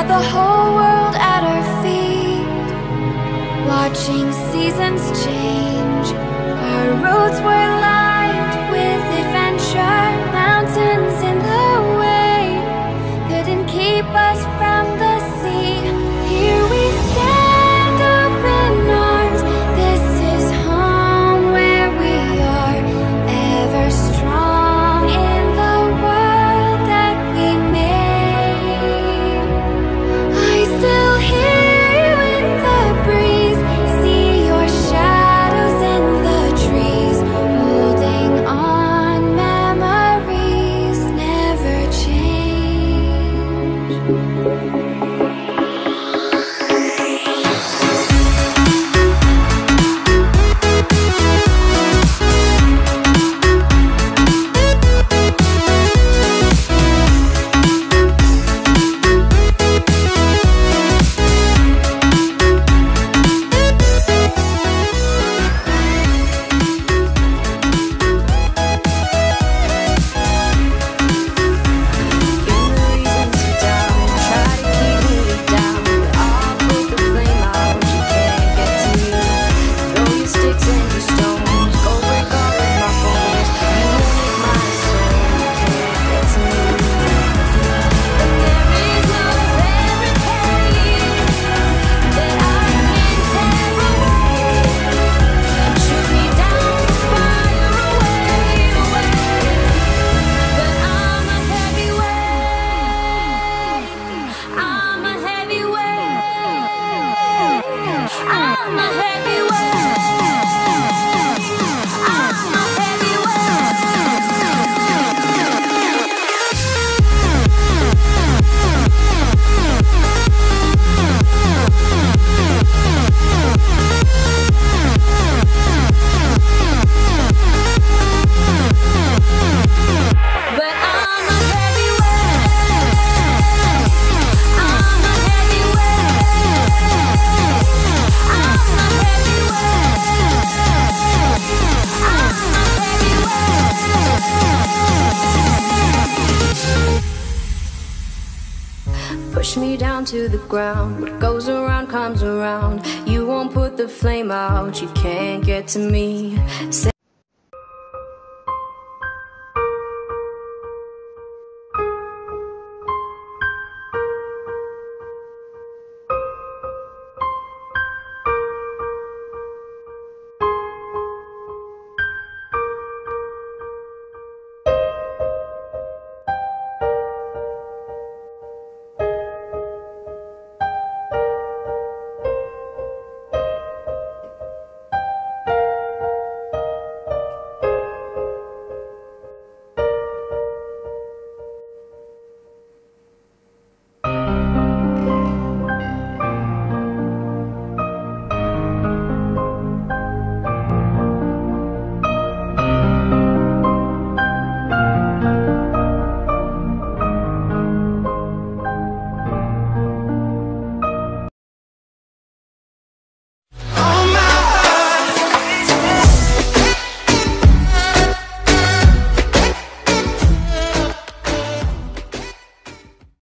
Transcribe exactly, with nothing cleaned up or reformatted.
had the whole world at our feet, watching seasons change. Our roads were lined with adventure, mountains in the way couldn't keep us from the sea. Here we stand, open arms. This is home where we are, ever strong in the world that we made. I still hear you in the breeze, see your shadows in the trees, holding on. Memories never change. I'm a push me down to the ground. What goes around comes around. You won't put the flame out, you can't get to me. Say